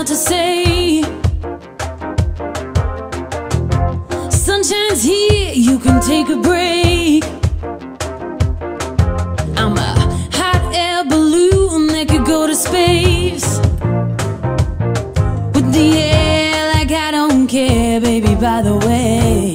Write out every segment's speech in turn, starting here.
to say. Sunshine's here, you can take a break. I'm a hot air balloon that could go to space with the air like I don't care, baby, by the way.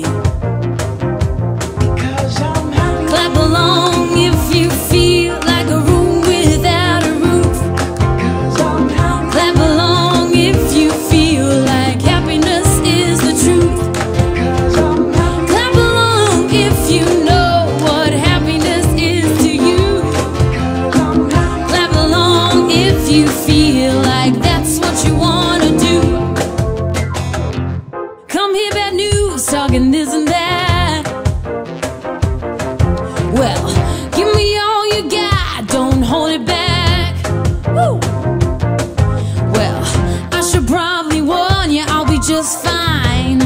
Because I'm happy. Clap along if you feel like a room without a roof. Because I'm happy. Clap along if you feel like happiness is the truth. Because I'm happy. Clap along if you know what happiness is to you. Because I'm happy. Clap along if you feel like that's what you wanna do. Come here, bad news, talking this and that. Well, give me all you got, don't hold it back. Woo! Well, I should probably warn you, I'll be just fine.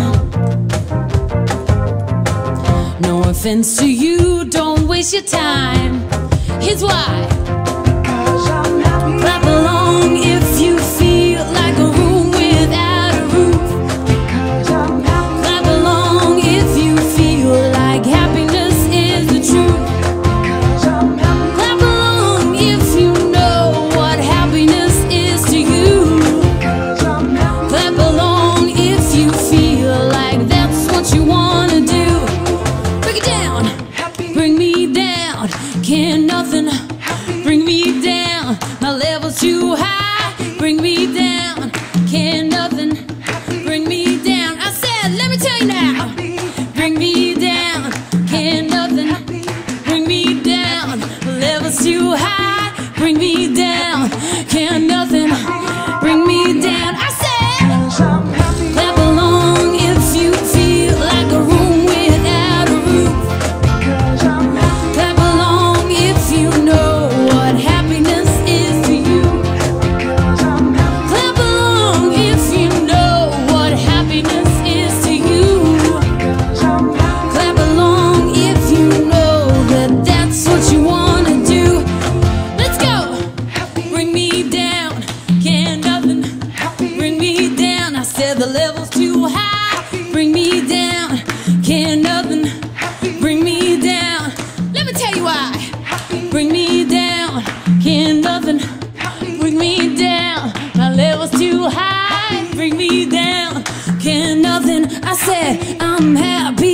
No offense to you, don't waste your time. Here's why. Because I'm happy. Clap along if you feel like a room without a roof. Because I'm happy. Clap along if you feel like happiness is the truth. Because I'm happy. Clap along if you know what happiness is to you. Because I'm happy. Clap along if you feel like that's what you wanna do. Break it down, Happy. bring me down. Can't nothing bring me down. My level's too high, bring me down. Can't nothing bring me down. I said, let me tell you now. Bring me down, can't nothing bring me down. My level's too high, bring me down. Can't nothing bring me down. I said, Because I'm happy. clap along if you feel like a room without a roof. Because I'm happy. Clap along if you know what happiness is to you. Because I'm happy. Clap along if you know what happiness is to you. Because I'm happy. Clap along if you know that that's what you wanna do. Let's go. Happy. Bring me down. Can't nothing Happy. bring me down. I said the level's too high. Bring me down. Can't nothing bring me down. Let me tell you why. Bring me down. Can't nothing bring me down. My level's too high. Bring me down. Can't nothing. I said I'm happy.